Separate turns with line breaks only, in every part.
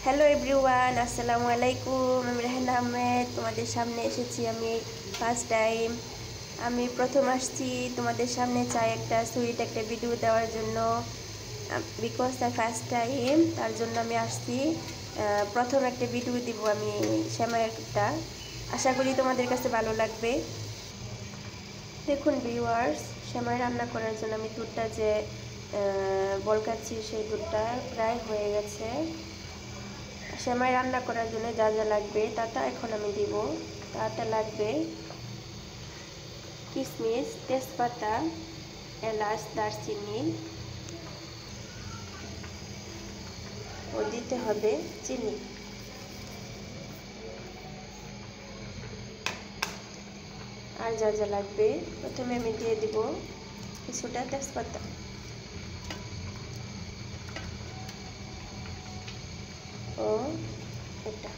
Hello everyone, আসসালামু আলাইকুম। আমি রেহানা আহমেদ তোমাদের সামনে এসেছি। আমি ফার্স্ট টাইম আমি প্রথম আসছি তোমাদের সামনে চাই একটা সুইট একটা ভিডিও দেওয়ার জন্য, বিকজ দ্য ফার্স্ট টাইম, তার জন্য আমি আসছি। প্রথম একটা ভিডিও দিব আমি সেমাইটা। আশা করি তোমাদের কাছে ভালো লাগবে। দেখুন ভিউয়ার্স, সেমাই রান্না করার জন্য আমি দুধটা যে বলকাচ্ছি সেই দুধটা প্রায় হয়ে গেছে। সেমাই রান্না করার জন্য যা যা লাগবে তা এখন আমি দিব। তাতে লাগবে কিশমিশ, তেজপাতা, এলাচ, দারচিনি ও দিতে হবে চিনি। আর যা যা লাগবে, প্রথমে আমি দিয়ে দিব কিছুটা তেজপাতা ও এটা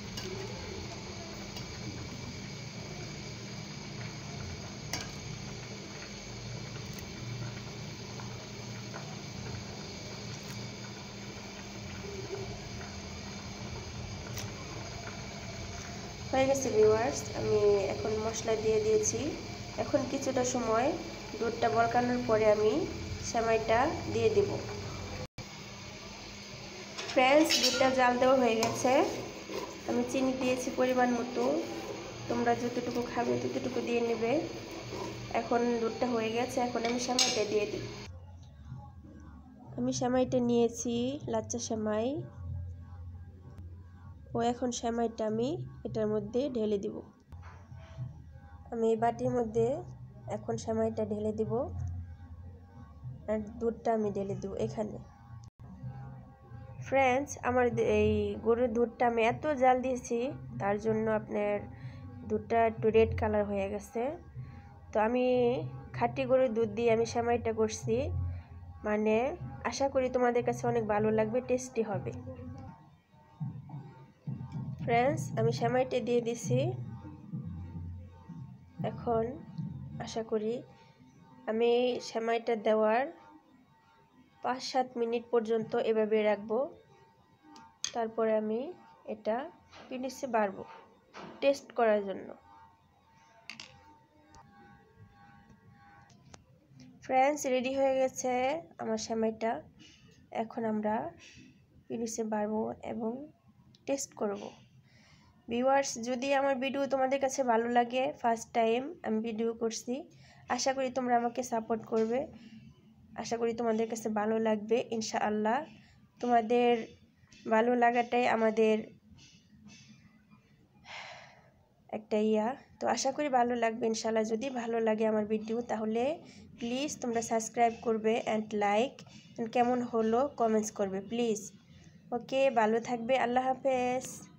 হয়ে গেছে ভিউয়ার্স। আমি এখন মশলা দিয়ে দিয়েছি। এখন কিছুটা সময় দুধটা বলকানোর পরে আমি সেমাইটা দিয়ে দিব। ফ্রেন্ডস, দুধটা জাল দেওয়া হয়ে গেছে। আমি চিনি দিয়েছি পরিমাণ মতো, তোমরা যতটুকু খাবে ততটুকু দিয়ে নেবে। এখন দুধটা হয়ে গেছে, এখন আমি সেমাইটা দিয়ে দিই। আমি সেমাইটা নিয়েছি, লাচ্চা সেমাই। ও এখন সেমাইটা আমি এটার মধ্যে ঢেলে দিব। আমি এই বাটির মধ্যে এখন সেমাইটা ঢেলে দিব আর দুধটা আমি ঢেলে দিব এখানে। ফ্রেন্ডস, আমার এই গরুর দুধটা আমি এত জাল দিয়েছি, তার জন্য আপনার দুধটা একটু রেড কালার হয়ে গেছে। তো আমি খাঁটি গরুর দুধ দিয়ে আমি সেমাইটা করছি, মানে আশা করি তোমাদের কাছে অনেক ভালো লাগবে, টেস্টি হবে। ফ্রেন্ডস, আমি সেমাইটা দিয়ে দিছি। এখন আশা করি আমি সেমাইটা দেওয়ার 5-7 মিনিট পর্যন্ত এভাবে রাখবো। তারপরে আমি এটা পিনিসে বাড়বো টেস্ট করার জন্য। ফ্রেন্ডস, রেডি হয়ে গেছে আমার সেমাইটা। এখন আমরা পিনিসে বাড়বো এবং টেস্ট করব। ভিউয়ার্স, যদি আমার ভিডিও তোমাদের কাছে ভালো লাগে, ফার্স্ট টাইম আমি ভিডিও করছি, আশা করি তোমরা আমাকে সাপোর্ট করবে। আশা করি তোমাদের কাছে ভালো লাগবে ইনশাআল্লাহ। তোমাদের ভালো লাগাটাই আমাদের একটা তো আশা করি ভালো লাগবে ইনশাআল্লাহ। যদি ভালো লাগে আমার ভিডিও, তাহলে প্লিজ তোমরা সাবস্ক্রাইব করবে অ্যান্ড লাইক, কেমন হলো কমেন্টস করবে প্লিজ। ওকে, ভালো থাকবে। আল্লাহ হাফেজ।